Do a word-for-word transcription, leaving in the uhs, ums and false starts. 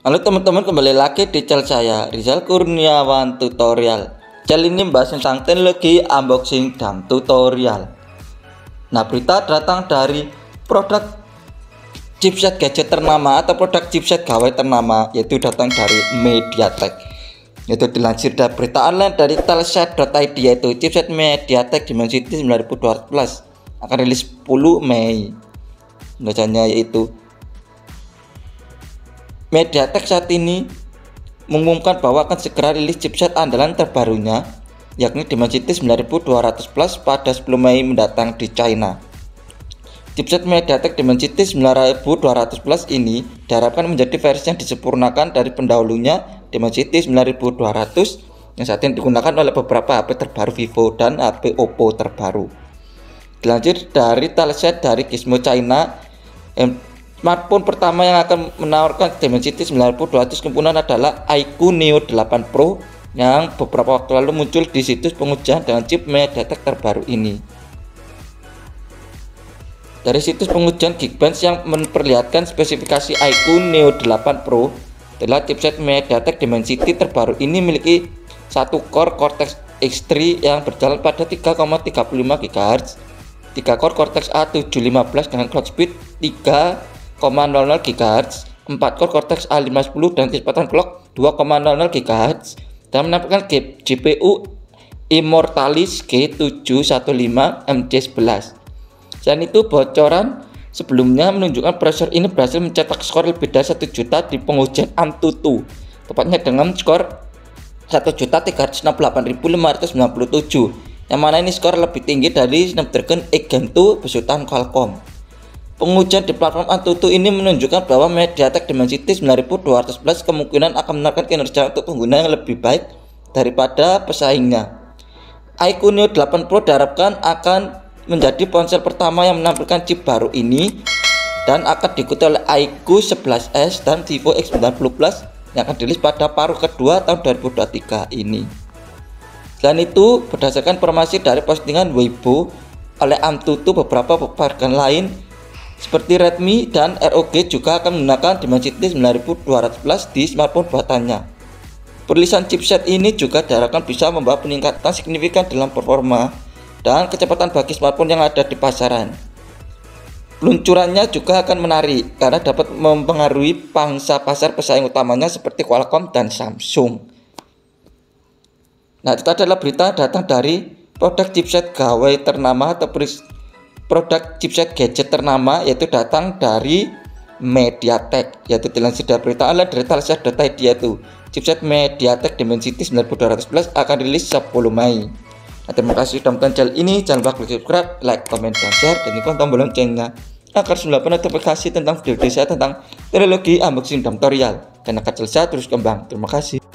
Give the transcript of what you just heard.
Halo teman-teman, kembali lagi di channel saya, Rizal Kurniawan Tutorial. Channel ini membahas tentang teknologi, unboxing, dan tutorial. Nah, berita datang dari produk chipset gadget ternama atau produk chipset gawai ternama, yaitu datang dari MediaTek. Yaitu dilansir dari berita online dari telset titik i d, yaitu chipset MediaTek Dimensity sembilan ribu dua ratus plus akan rilis sepuluh Mei. Bacanya yaitu MediaTek saat ini mengumumkan bahwa akan segera rilis chipset andalan terbarunya, yakni Dimensity sembilan ribu dua ratus plus pada sepuluh Mei mendatang di China. Chipset MediaTek Dimensity sembilan ribu dua ratus plus ini diharapkan menjadi versi yang disempurnakan dari pendahulunya Dimensity sembilan ribu dua ratus yang saat ini digunakan oleh beberapa H P terbaru Vivo dan H P Oppo terbaru. Dilansir dari telset dari Gizmo China, smartphone pertama yang akan menawarkan Dimensity sembilan ribu dua ratus kemungkinan adalah iQOO Neo delapan Pro yang beberapa waktu lalu muncul di situs pengujian dengan chip MediaTek terbaru ini. Dari situs pengujian Geekbench yang memperlihatkan spesifikasi iQOO Neo delapan Pro adalah chipset MediaTek Dimensity terbaru ini memiliki satu core Cortex X tiga yang berjalan pada tiga koma tiga lima gigahertz, tiga core Cortex A tujuh lima belas dengan clock speed tiga koma nol nol gigahertz, empat core Cortex A lima sepuluh dan kecepatan clock dua koma nol nol gigahertz, dan menampilkan G P U Immortalis G tujuh satu lima M C sebelas. Selain itu, bocoran sebelumnya menunjukkan prosesor ini berhasil mencetak skor lebih dari satu juta di pengujian Antutu, tepatnya dengan skor satu juta tiga ratus enam puluh delapan ribu lima ratus sembilan puluh tujuh, yang mana ini skor lebih tinggi dari Snapdragon X Gen dua besutan Qualcomm. Pengujian di platform Antutu ini menunjukkan bahwa MediaTek Dimensity sembilan ribu dua ratus plus kemungkinan akan menawarkan kinerja untuk pengguna yang lebih baik daripada pesaingnya. iQOO Neo delapan Pro diharapkan akan menjadi ponsel pertama yang menampilkan chip baru ini dan akan diikuti oleh iQOO sebelas S dan Vivo X sembilan puluh plus yang akan dirilis pada paruh kedua tahun dua ribu dua puluh tiga ini. Selain itu, berdasarkan informasi dari postingan Weibo oleh Antutu, beberapa perbankan lain seperti Redmi dan R O G juga akan menggunakan Dimensity sembilan ribu dua ratus plus di smartphone buatannya. Perilisan chipset ini juga diharapkan bisa membawa peningkatan signifikan dalam performa dan kecepatan bagi smartphone yang ada di pasaran. Peluncurannya juga akan menarik karena dapat mempengaruhi pangsa pasar pesaing utamanya seperti Qualcomm dan Samsung. Nah, itu adalah berita datang dari produk chipset gawai ternama atau produk chipset gadget ternama, yaitu datang dari MediaTek, yaitu dilansir dari berita online dari telset titik i d, yaitu chipset MediaTek Dimensity sembilan ribu dua ratus plus akan rilis sepuluh Mei. Nah, terima kasih sudah menonton channel ini. Jangan lupa klik subscribe, like, comment, dan share, dan nyalakan tombol loncengnya agar selalu notifikasi tentang video-video saya tentang teknologi, unboxing, dan tutorial, dan akan selesai terus kembang. Terima kasih.